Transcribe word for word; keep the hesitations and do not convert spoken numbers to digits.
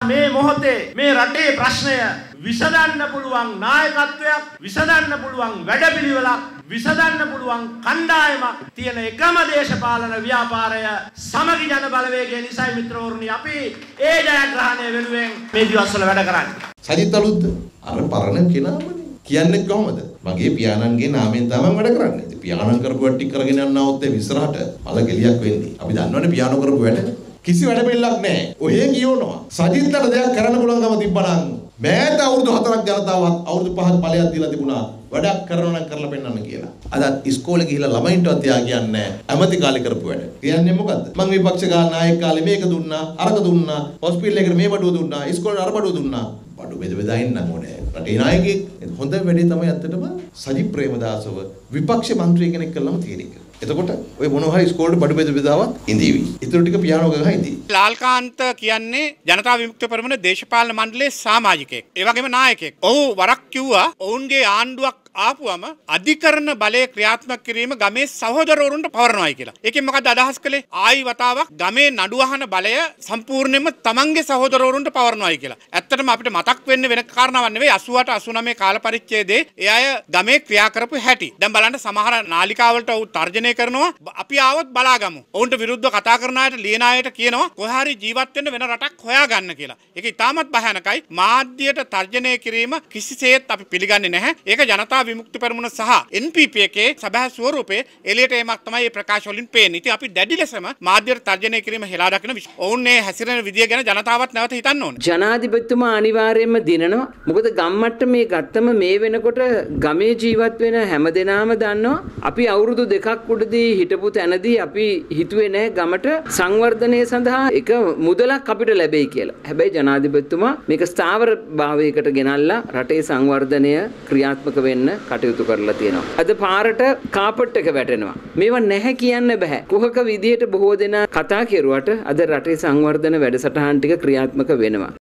මේ මොහොතේ මේ රටේ ප්‍රශ්නය විසඳන්න පුළුවන් නායකත්වයක් විසඳන්න පුළුවන් වැඩපිළිවෙලක් විසඳන්න පුළුවන් කණ්ඩායමක් තියෙන එකම දේශපාලන ව්‍යාපාරය සමගි ජන බලවේගය නිසායි මිත්‍රවරුනි අපි ඒ ජයග්‍රහණය වෙනුවෙන් මේ දවස්වල වැඩ කරන්නේ. සජිත් අලුත් අර පරණ කෙනාමනේ කියන්නේ කොහොමද? මගේ පියාණන්ගේ නාමයෙන් තමයි වැඩ කරන්නේ. ඉතින් පියාණන් කරපු වැඩ ටික කරගෙන යනවොත් ඒ විසරහට මල ගෙලියක් වෙන්නේ. අපි දන්නවනේ පියාණන් කරපු වැඩ කිසි වැඩ පිළිලක් නැහැ. ඔය කියනවා. සජිත්ට දෙයක් කරන්න පුළුවන්කම තිබ්බනම් මෑත අවුරුදු හතරක් ජනතාවත් අවුරුදු පහක් ඵලයක් දීලා තිබුණා. වැඩක් කරනවා නම් කරලා පෙන්නන්න කියලා. අද ඉස්කෝලේ ගිහිල්ලා ළමයින්ටවත් තියා කියන්නේ ඇමති කාලේ කරපු වැඩ. කියන්නේ මොකද්ද? මං විපක්ෂ ගා නායක කාලේ මේක දුන්නා, අරක දුන්නා, හොස්පිටල් එකට මේ බඩුව දුන්නා, ඉස්කෝලේ අර බඩුව දුන්නා. බඩු බෙද බෙදා ඉන්න ඕනේ. රටේ නායකයෙක් හොඳ වැඩේ තමයි අත්තටම සජිත් ප්‍රේමදාසව විපක්ෂ මන්ත්‍රී කෙනෙක් කළාම තියෙන එක. එතකොට ඔය මොනවා හරි ඉස්කෝලේ බඩු බෙද බෙදාවත් ඉඳීවි. ඊටු ටික පියානෝ ගහලා ඉඳී. ලාල්කාන්ත කියන්නේ ජනතා විමුක්ති පෙරමුණ දේශපාලන මණ්ඩලයේ සමාජිකයෙක්. ඒ වගේම නායකයෙක්. ඔහු වරක් කිව්වා ඔවුන්ගේ ආණ්ඩුවක් ආපුවම අධිකරණ බලය ක්‍රියාත්මක කිරීම ගමේ සහෝදරවරුන්ට පවරනවායි කියලා. ඒකෙන් මොකක්ද අදහස් කළේ? ආයි වතාවක් ගමේ නඩු අහන බලය සම්පූර්ණයෙන්ම තමන්ගේ සහෝදරවරුන්ට පවරනවායි කියලා. ඇත්තටම අපිට මතක් වෙන්නේ වෙන කාරණාවක් නෙවෙයි අසූඅට අසූනවය කාල පරිච්ඡේදයේ ඒ අය ගමේ ක්‍රියා කරපු හැටි. දැන් බලන්න සමහර නාලිකාවලට ඔව් තර්ජනය කරනවා අපි ආවොත් බලාගමු. ඔවුන්ට විරුද්ධව කතා කරන අයට ලියන අයට කියනවා කොහේ හරි ජීවත් වෙන්න වෙන රටක් හොයාගන්න කියලා. ඒක ඉතාමත් භයානකයි. මාධ්‍යයට තර්ජනය කිරීම කිසිසේත් අපි පිළිගන්නේ නැහැ. ඒක ජනතා විමුක්ති පෙරමුණ සහ එන් පී පී එකේ සභා ස්වරූපයේ එළියට එීමක් තමයි මේ ප්‍රකාශ වලින් පේන්නේ. ඉතින් අපි දැඩි ලෙසම මාධ්‍යයට තර්ජනය කිරීම හෙලා දකින ඔවුන් මේ හැසිරෙන විදිය ගැන ජනතාවත් නැවත හිතන්න ඕනේ. ජනාධිපතිතුමා අනිවාර්යයෙන්ම දිනනවා. මොකද ගම්මට්ට මේ ගත්තම මේ වෙනකොට ගමේ ජීවත් වෙන හැමදෙනාම දන්නවා අපි අවුරුදු දෙකක් උඩදී හිටපු තැනදී අපි හිතුවේ නැහැ ගමට සංවර්ධනය සඳහා එක මුදලක් අපිට ලැබෙයි කියලා. හැබැයි ජනාධිපතිතුමා මේක ස්ථාවර භාවයකට ගෙනල්ලා රටේ සංවර්ධනය ක්‍රියාත්මක වෙන්න කටයුතු කරලා තියෙනවා. අද පාරට කාපට් එක වැටෙනවා. මේවා නැහැ කියන්න බෑ. කුහක විදියට බොහෝ දෙනා කතා කෙරුවට අද රටේ සංවර්ධන වැඩසටහන් ටික ක්‍රියාත්මක වෙනවා.